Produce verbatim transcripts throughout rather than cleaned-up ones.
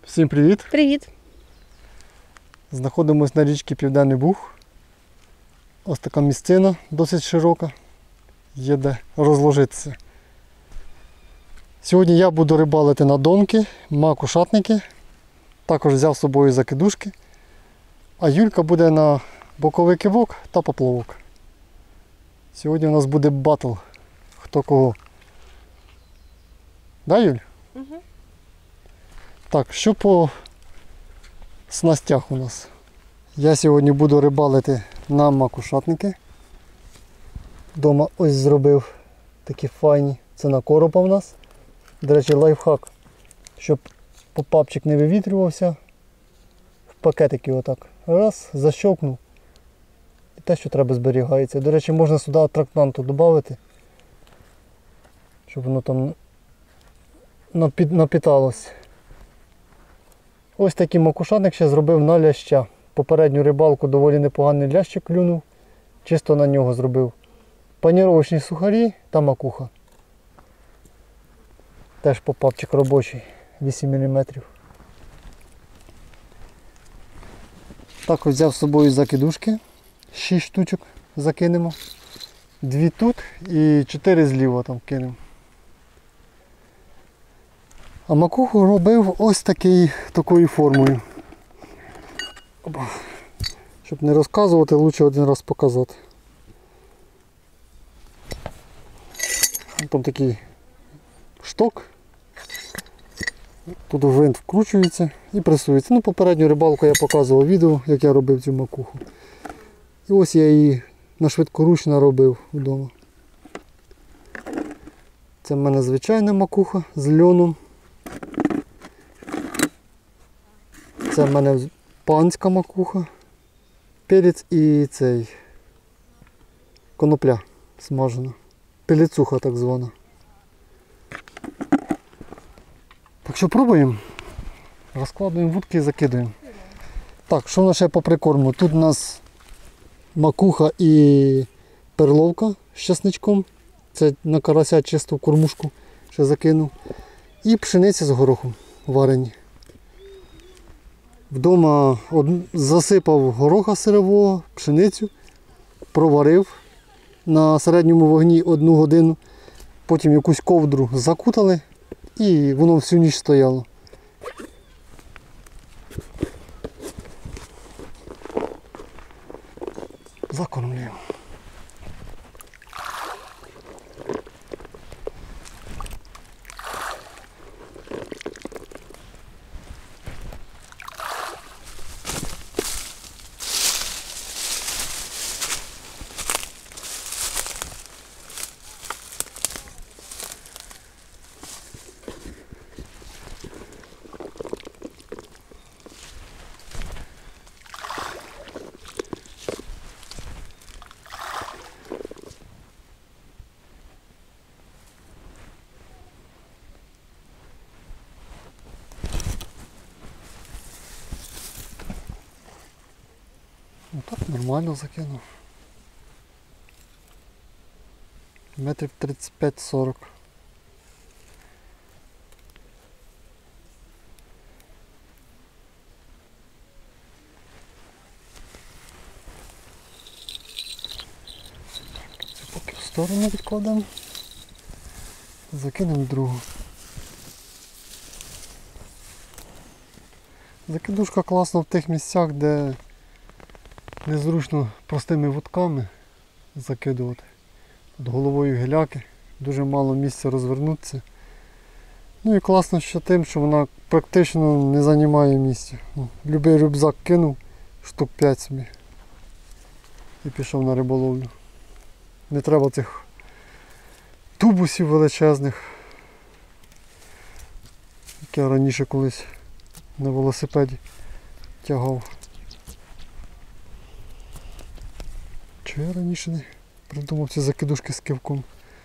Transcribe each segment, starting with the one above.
Всім привіт! Привіт! Знаходимося на річці Південний Буг. Ось така місцина досить широка, є де розложитися. Сьогодні я буду рибалити на донки, макушатники, також взяв з собою закидушки, а Юлька буде на боковий кивок та поплавок. Сьогодні у нас буде батл, хто кого. Да, Юль? Угу. Так, що по снастях у нас? Я сьогодні буду рибалити на макушатники. Дома ось зробив такі файні. Це на коропа в нас. До речі, лайфхак, щоб попапчик не вивітрювався. В пакетики отак. Раз, защовкнув. І те, що треба, зберігається. До речі, можна сюди атрактанту додати, щоб воно там напіталось. Ось такий макушатник ще зробив на ляща. Попередню рибалку доволі непоганий лящик клюнув. Чисто на нього зробив. Паніровочні сухарі та макуха. Теж попапчик робочий, вісім міліметрів. Так, взяв з собою закидушки. шість штучок закинемо. Дві тут і чотири зліва там кинемо. А макуху робив ось такий, такою формою. Опа. Щоб не розказувати, краще один раз показати. Там такий шток. Тут гвинт вкручується і пресується. Ну, попередню рибалку я показував відео, як я робив цю макуху. І ось я її на швидкоруч наробив вдома. Це в мене звичайна макуха з льоном. Це в мене панська макуха, перець і цей конопля смажена. Пелецуха так звана. Так що пробуємо. Розкладуємо вудки і закидуємо. Так, що в нас ще по прикорму? Тут у нас макуха і перловка з чесничком. Це на карася чисту кормушку ще закинув. І пшениця з горохом варені. Вдома засипав гороха сирового, пшеницю, проварив на середньому вогні одну годину, потім якусь ковдру закутали і воно всю ніч стояло. Закормлюємо. Ну так, нормально закинув. Метрів тридцять п'ять сорок. Це поки в сторону відкладемо. Закинемо другу. Закидушка класна в тих місцях, де незручно простими вудками закидувати. Тут головою геляки, дуже мало місця розвернутися. Ну і класно ще тим, що вона практично не займає місця. Любий рюкзак кинув, штук п'ять собі і пішов на риболовлю. Не треба цих тубусів величезних, які я раніше колись на велосипеді тягав. Чого я раніше не придумав ці закидушки з кивком?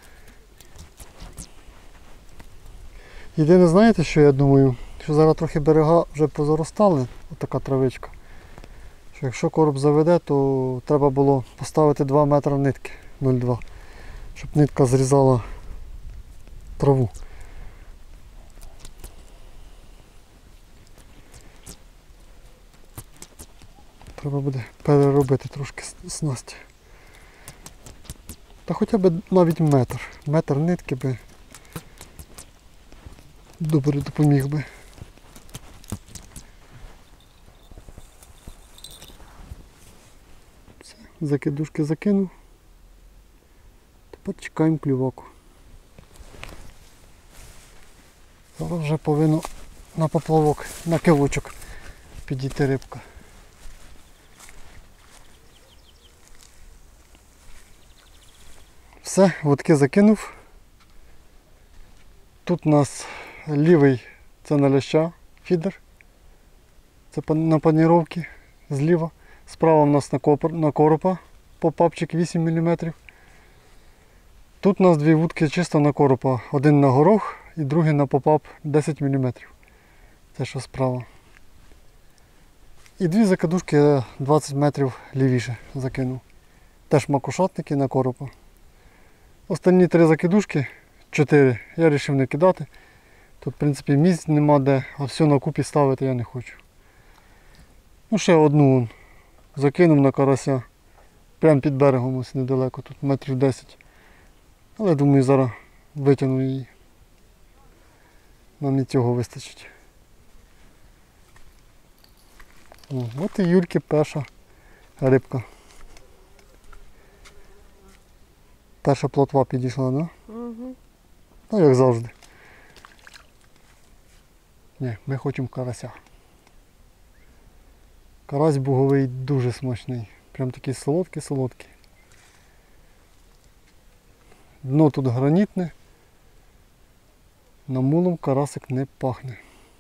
Єдине, знаєте, що я думаю? Що зараз трохи берега вже позаростали, отака травичка. Що якщо короб заведе, то треба було поставити два метри нитки, нуль два, щоб нитка зрізала траву. Треба буде переробити трошки снасті. Та хоча б навіть метр. Метр нитки би добре допоміг би. Все, закидушки закинув. Тепер чекаємо клюваку. Зараз вже повинно на поплавок, на кивочок підійти рибка. Все, вудки закинув. Тут у нас лівий, це на ляща, фідер. Це на паніровки зліва. Справа у нас на, копр, на коропа, попапчик вісім міліметрів. Тут у нас дві вудки чисто на коропа. Один на горох і другий на попап десять міліметрів. Це що справа. І дві закидушки двадцять метрів лівіше закинув. Теж макушатники на коропа. Останні три закидушки, чотири, я вирішив не кидати. Тут в принципі місць нема де, а все на купі ставити я не хочу. Ну ще одну закинув на карася. Прямо під берегом ось недалеко, тут метрів десять. Але думаю зараз витягну її. Нам і цього вистачить. О, от і Юльки перша рибка. Перша плотва підійшла, да? Угу. Ну як завжди. Ні, ми хочемо карася. Карась буговий дуже смачний. Прям такий солодкий-солодкий. Дно тут гранітне. Намулом карасик не пахне.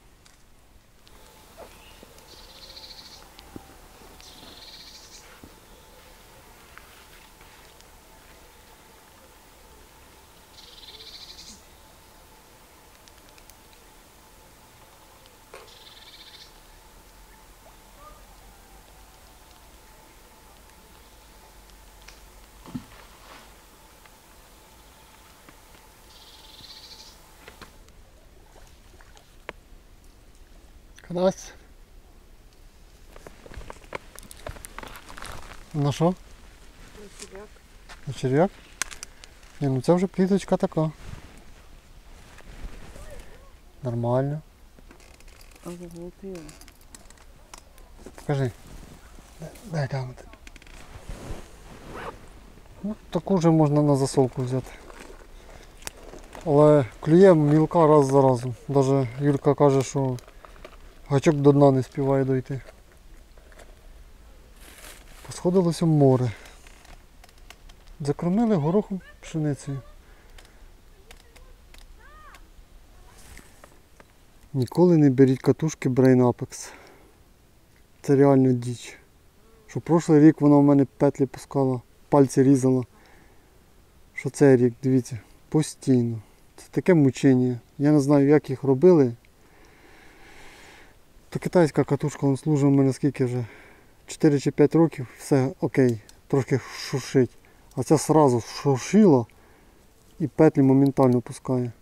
Карась. На що? На черв'як. На черв'як? Ні, ну це вже пліточка така. Нормально. А золотила. Покажи. Дай глянути. Ну, таку вже можна на засолку взяти. Але клює мілка раз за разом. Навіть Юлька каже, що гачок до дна не співає дойти. Посходилося море. Закормили горохом, пшеницею. Ніколи не беріть катушки Brain Apex. Це реально діч. Що прошлий рік вона в мене петлі пускала, пальці різала. Що цей рік, дивіться, постійно. Це таке мучення. Я не знаю, як їх робили. Та китайська катушка, вона служить у мене скільки вже? чотири чи п'ять років, все окей, трошки шуршить. А ця одразу шуршила і петлі моментально пускає.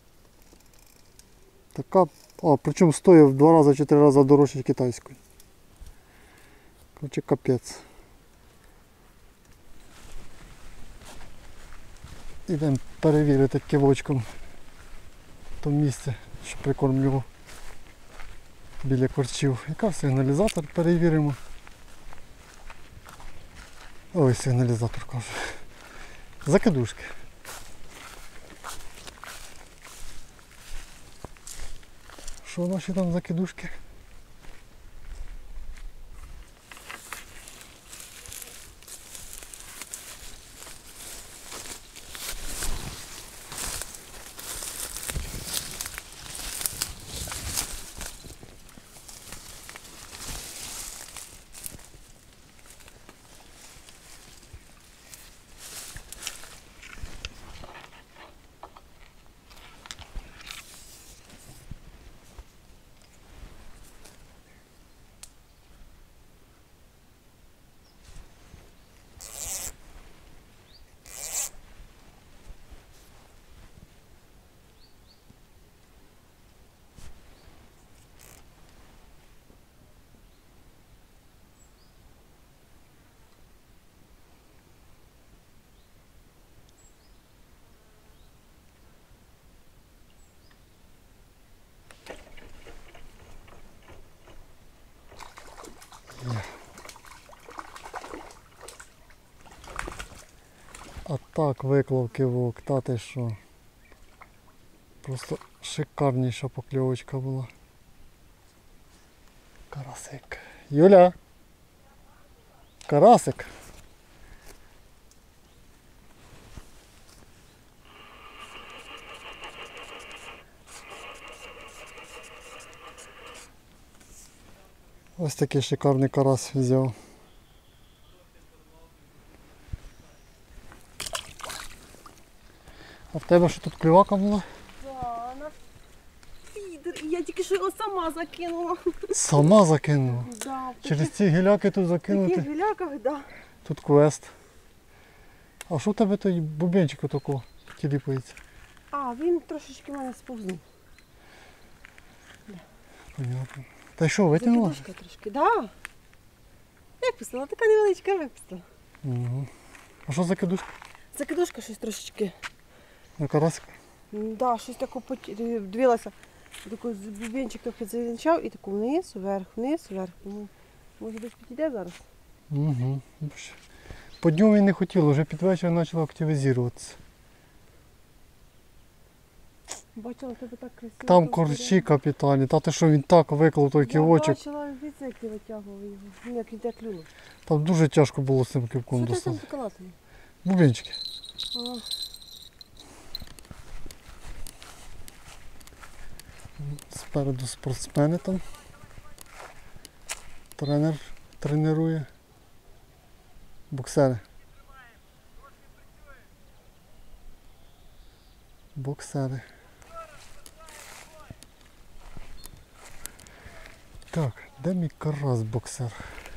Така, а причому стоїть в два рази чи три рази дорожче китайської. Короче, капець. Ідемо перевірити кивочком то місце, що прикормлював біля корчів. Яка сигналізатор перевіримо. Ой, сигналізатор каже. Закидушки. Що наші там закидушки? Так виклав кивок, та ти що. Просто шикарніша покльовочка була. Карасик. Юля! Карасик! Ось такий шикарний карась взяв. А в тебе що тут клювака була? Да, на фідер. Я тільки що його сама закинула. Сама закинула. Да, в Через таких, ці гіляки тут таких закинути. гіляках, да. Тут квест. А що в тебе той бубенчик отако тіліпається? А, він трошечки в мене сповзнув. Понятно. Та й що, витягнула? Закидушка трошки, да. Випустила, така невеличка випустила. Угу. А що за кидушка? Закидушка щось трошечки. На карасика? М, Да, щось таке поті- дивилася. Таку бубенчик трохи завінчав і таку вниз, вверх, вниз, вверх. Ну, може десь підійде зараз? Угу. По дню він не хотів, вже під вечір почав активізуватися. Бачила, тебе так красиво. Там там корчі сидять. капітальні, та ти що він так виклав той Я ківочок. бачила, віце, як ти витягував його. Ну, як він тебе клюнув. Там дуже тяжко було з цим ківком Що ти там достати. заколотив? Бубенчики. А, Спереду спортсмени там. Тренер тренує. Боксери. Боксери. Так, де мій карась боксер?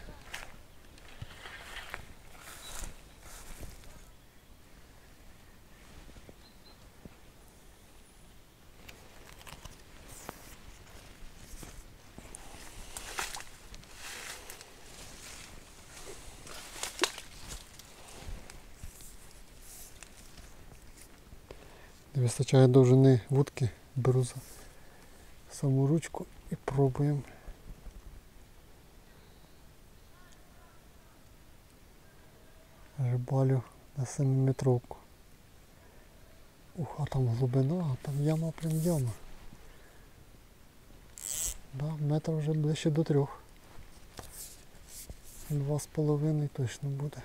Не вистачає довжини вудки, беру за саму ручку і пробуємо. Рибалю на семиметровку. Ух, а там глибина, а там яма, прям яма. Да, метр вже ближче до трьох. Два з половиною точно буде.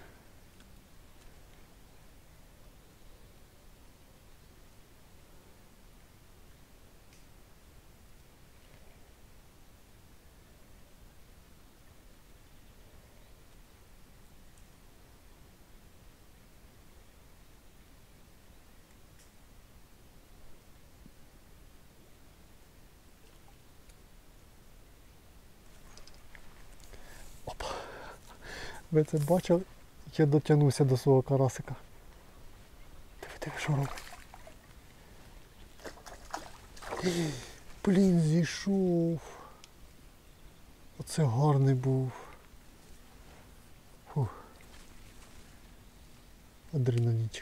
Ви це бачили? Я дотягнувся до свого карасика. Диви, диви, що робить. Блін, зійшов. Оце гарний був. Фух. Адреналінчик.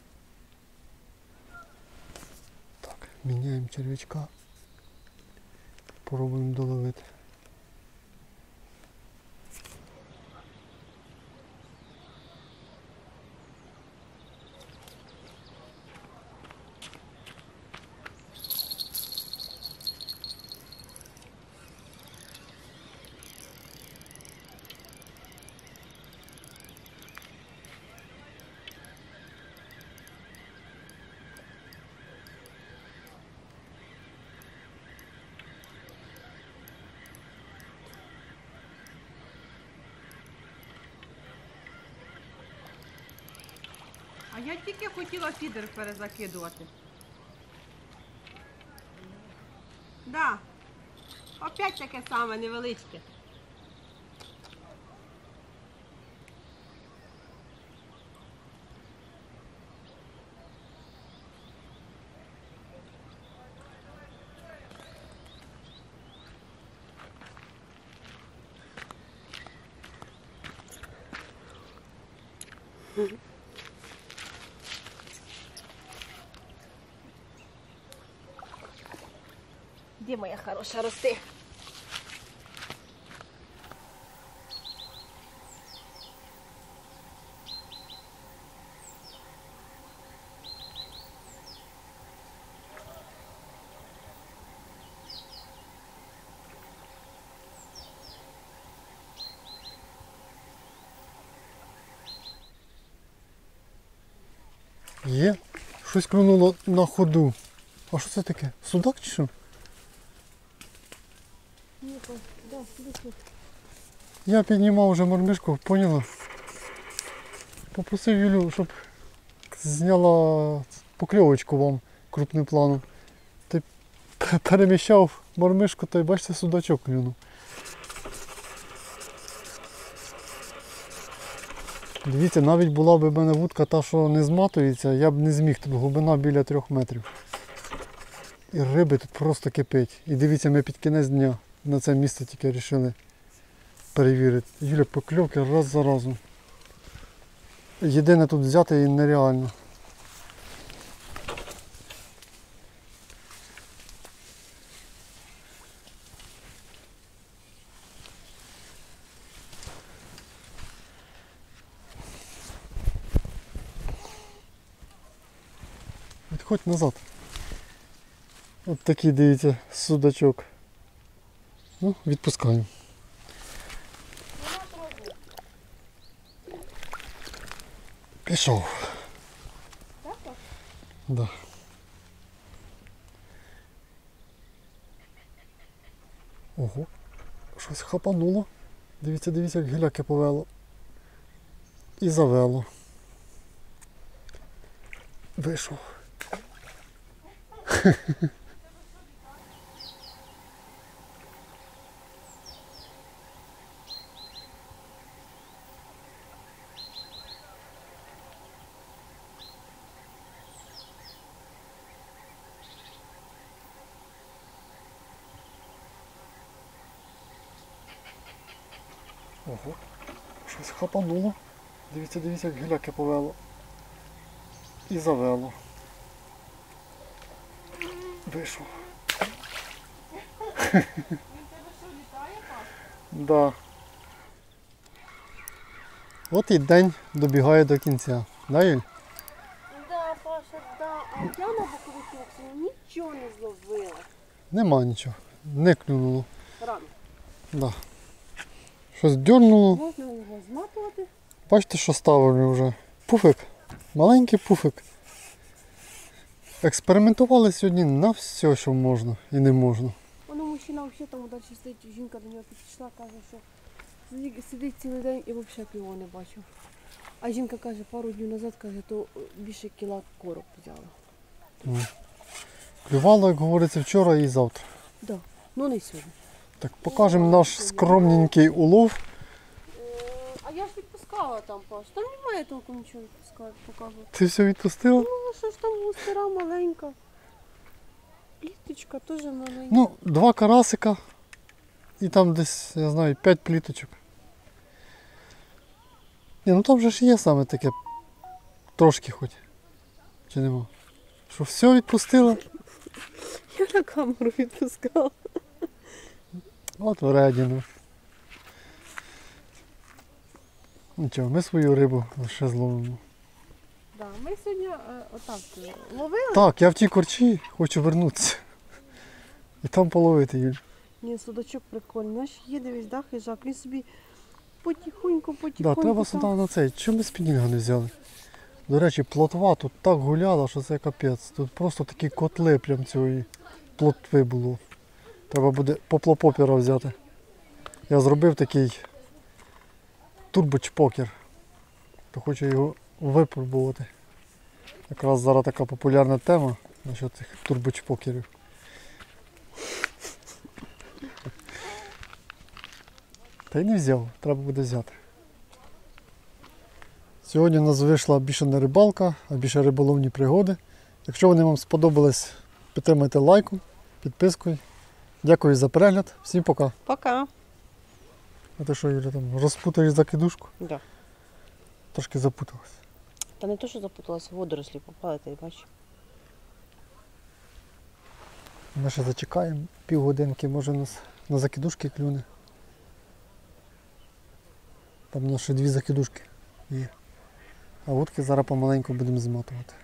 Так, міняємо черв'ячка. Пробуємо доловити. а я тільки хотіла фідер перезакидувати. Да. Опять таке саме невеличке. Де моя хороша рости? Є. Щось клюнуло на ходу. А що це таке? Судак чи що? Ні, то, да, десь тут. Я піднімав вже мормишку, поняла? Попросив Юлю, щоб зняла покльовочку вам крупним планом. Та й п- переміщав мормишку, та й бачите, судачок клюнув. Дивіться, навіть була б в мене вудка та, що не зматується, я б не зміг, тут глибина біля трьох метрів. І риби тут просто кипить. І дивіться, ми під кінець дня на це місце тільки вирішили перевірити. Юля, покльовки раз за разом. Єдине тут взяти її нереально. Відходь назад. От такий, дивіться, судачок. Ну, відпускаємо. Пішов. Так, так? Да. Ого, щось хапануло. Дивіться, дивіться, як гіляки повело. І завело. Вийшов. Ого, щось хапануло. Дивіться, дивіться, як гіляки повело. І завело. Вийшов. Він тебе що, літає, Паш? Да. От і день добігає до кінця. Да, Юль? Да, Паша, да. А я на бокових оксі нічого не зловила. Нема нічого. Не клюнуло. Рано. Да. Щось дьорнуло. Можна його зматувати. Бачите, що ставили вже. Пуфик. Маленький пуфик. Експериментували сьогодні на все, що можна і не можна. Воно мужчина взагалі там далі стоїть, жінка до нього підійшла, каже, що сидить- сидить цілий день і взагалі піво не бачив. А жінка каже, пару днів назад, каже, то більше кіла короб взяла. Клювало, як говориться, вчора і завтра. Да. Ну не сьогодні. Так, покажемо наш скромненький улов. А я ж відпускала там, Паш. Там немає толку нічого відпускати, показувати. Ти все відпустила? Ну, що ж там густера маленька. Пліточка теж маленька. Ну, два карасика. І там десь, я знаю, п'ять пліточок. Ні, ну там же ж є саме таке. Трошки хоч. Чи нема? Що все відпустила? Я на камеру відпускала. От вредіну. Нічого, ми свою рибу ще зловимо. Да, ми сьогодні е, отак е, ловили. Так, я в тій корчі хочу вернутися. І там половити її. Ні, судачок прикольний. Наш є, дивись, да, хижак. Він собі потихоньку, Да, потихоньку. треба там. сюди на цей. Чому ми спінінга не взяли? До речі, плотва тут так гуляла, що це капець. Тут просто такі котли прям цієї плотви було. Треба буде поплопопера взяти. Я зробив такий турбочпокер. То хочу його випробувати. Якраз зараз така популярна тема насчет цих турбочпокерів. Та й не взяв, треба буде взяти. Сьогодні у нас вийшла більше не рибалка, а більше риболовні пригоди. Якщо вони вам сподобались, підтримайте лайком, підпискою. Дякую за перегляд. Всім пока. Пока. А ти що, Юля, там розпутаєш закидушку? Да. Трошки запуталась. Та не то, що запуталася, водорослі попали, ти бачиш. Ми ще зачекаємо півгодинки, може у нас на закидушки клюне. Там у нас ще дві закидушки є. А вудки зараз помаленьку будемо зматувати.